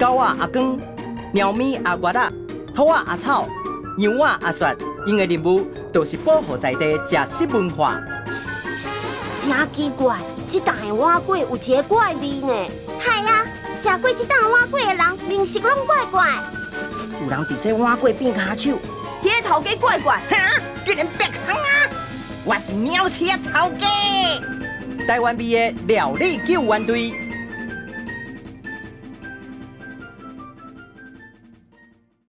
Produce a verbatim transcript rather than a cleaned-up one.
狗仔阿光、猫咪阿月仔、兔仔阿草、羊仔阿雪，因的任务就是保护在地食食文化。 真奇怪，这档的碗粿有一个怪味呢。 系啊，食过这档碗粿的人，面色拢怪怪。 有人伫这碗粿变骹手， 迄个头家怪怪， 哈，居然别行啊！我是鸟车头家。 台湾味的料理救援队。